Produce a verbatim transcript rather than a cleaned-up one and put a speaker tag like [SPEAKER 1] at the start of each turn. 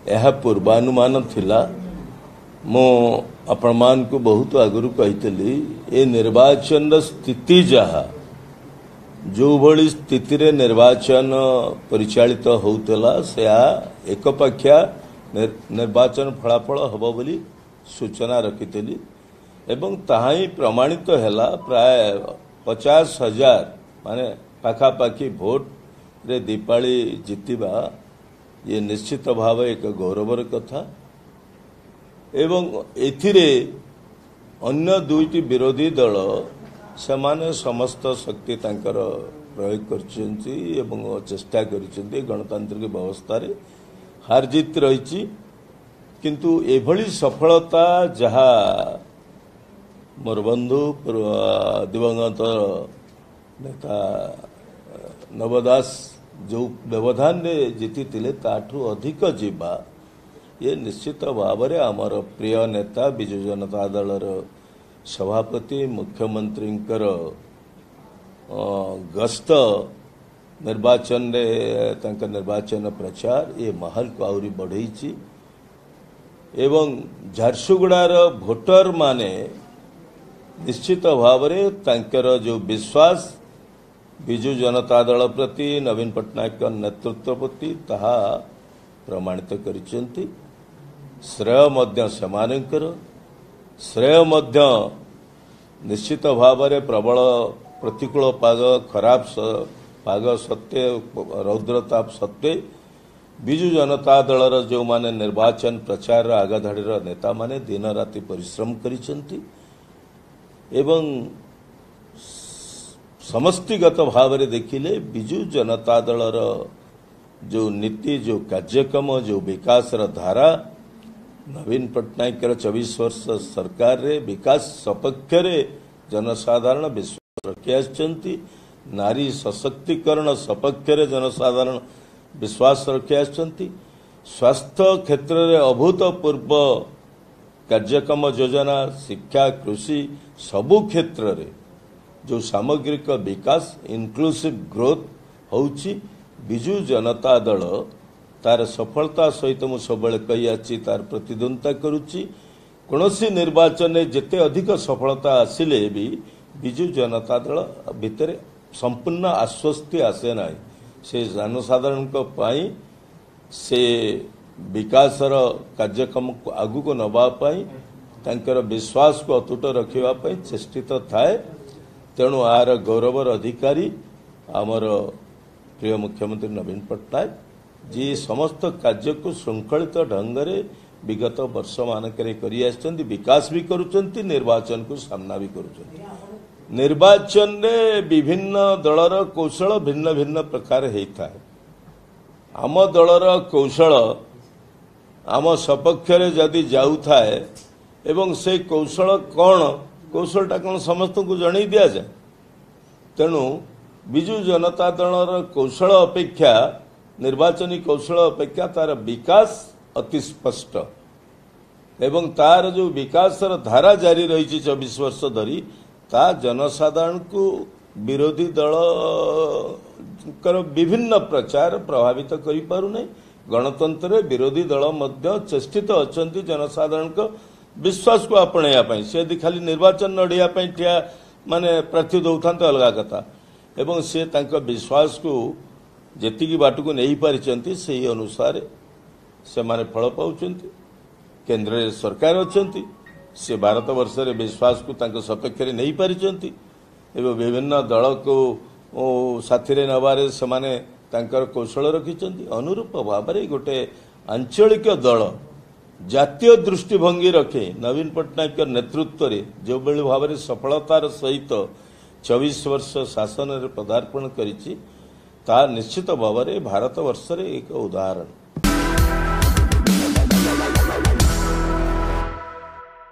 [SPEAKER 1] यह पूर्वानुमान थिला मो आपण मान को बहुत आगुरी कही ए निर्वाचन स्थिति जहा जो भली स्थिति रे निर्वाचन परिचालित होउतला से एकपाखिया निर्वाचन फलाफल हबो बोली सूचना रखितली एवं ताहा ही प्रमाणित हैला प्राय पचास हजार माने पाखापाखि भोट रे दीपाली जीतिबा ये निश्चित भाव एक गौरवर कथा एवं एथिरे अन्य दुईटी विरोधी दल सेमाने समस्त शक्ति तांकर प्रयोग करछन्ती एवं चेष्टा करछन्ती गणतांत्रिक व्यवस्था रे हार जीत रही किंतु एभली सफलता जहा मोर बंधु दिवंगत नेता नवदास जो व्यवधान रे जीति तिले ताठू अधिक जीवा ये निश्चित भाव में आमर प्रिय नेता बिजु जनता दल सभापति मुख्यमंत्री गस्त निर्वाचन रे तांका निर्वाचन प्रचार ये महल को आउरी बढ़ई एवं झारसुगुड़ार भोटर माने निश्चित भाव में तांकर जो विश्वास बिजु जनता दल प्रति नवीन पट्टनायक नेतृत्व प्रति ताहा प्रमाणित करिसेंती श्रेय मध्य समानकर श्रेय मध्य निश्चित भाव में प्रबल प्रतिकूल पाग खराब पाग सत्वे रौद्रताप सत्वे बिजु जनता दलर जो माने निर्वाचन प्रचार आगधाड़ीर नेता माने दिन राति परिश्रम करिसेंती एवं समष्टिगत भाव में देखिले बिजु जनता दलर जो नीति जो कार्यक्रम जो विकास धारा नवीन पट्टनायक चौबीस वर्ष सरकार रे विकास सपक्ष रे जनसाधारण विश्वास रखी आछंती नारी सशक्तिकरण सपक्ष रे जनसाधारण विश्वास रखी आछंती स्वास्थ्य क्षेत्र रे अभूतपूर्व कार्यक्रम योजना शिक्षा कृषि सबु क्षेत्र रे जो सामग्रिक विकास इनक्लूसिव ग्रोथ होउची बिजु जनता दल तार सफलता सहित मु सब कही आछि तार प्रतिद्वंदिता करुच्ची कौनसी निर्वाचन में जिते अधिक सफलता आसिले भी बिजु जनता दल भितर संपूर्ण आश्वस्ति आसे ना से जनसाधारण पाई से विकासर कार्यक्रम को आगु को नवापाई तांकर विश्वास को अतुट रखा चेष्टित थाए तेणु आर गौरवर अधिकारी आमर प्रिय मुख्यमंत्री नवीन पट्टनायक जी समस्त कार्य को श्रृंखलित ढंग से विगत वर्ष मानक विकास भी करुचंती निर्वाचन को सामना भी करुचंती निर्वाचन रे विभिन्न दलर कौशल भिन्न भिन्न प्रकार होता है आम दलर कौशल आम सपक्ष जदि जाऊे एवं से कौशल कौन कौशलटा कौन समस्त को जन दि जाए तेणु बिजु जनता दलर कौशल अपेक्षा निर्वाचनी कौशल अपेक्षा तार विकास अति स्पष्ट एवं तार जो विकास धारा जारी रही चौबीस वर्ष धरी ता जनसाधारण को विरोधी दल विभिन्न प्रचार प्रभावित करि पारु नै गणतंत्र विरोधी दल मध्य चेष्टित अछंती जनसाधारण को विश्वास को आपणा से यदि खाली निर्वाचन लड़िया ठिया माने प्रार्थी दौथा अलग कथा एवं से तांका विश्वास को जेतिकी बाट को नहीं पारिचंती से अनुसार से माने फल पाउचंती केंद्र सरकार अछंती से भारत वर्ष रे विश्वास को तांका सपक्ष रे नहीं पारिचंती एवं विभिन्न दल को साथी रे नबारे से माने तांकर कौशल रखिचंती अनुरूप भाव में गोटे आंचलिक दल जातीय दृष्टिभंगी रखे नवीन पट्टनायक नेतृत्व रे जो बेले भाव में सफलतार सहित चौबीस वर्ष शासन रे पदार्पण करिछि ता निश्चित भाव में भारत वर्ष रे एक उदाहरण।